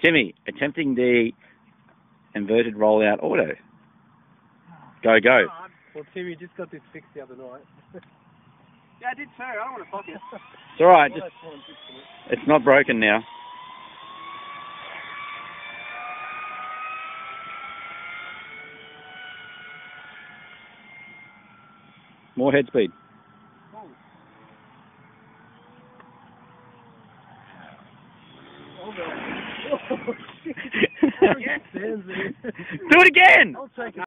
Timmy, attempting the inverted rollout auto. Go, go. Well, Timmy just got this fixed the other night. Yeah, I did too. I don't want to fuck it. It's alright, just, it's not broken now. More head speed. Oh, shit. Do it again! I'll take it.